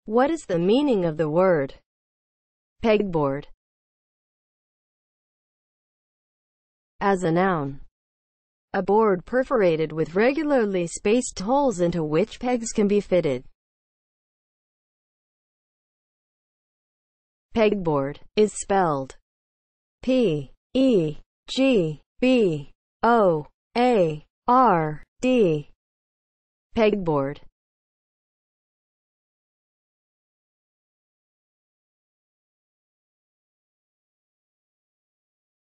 What is the meaning of the word pegboard? As a noun, a board perforated with regularly spaced holes into which pegs can be fitted. Pegboard is spelled P-E-G-B-O-A-R-D. Pegboard.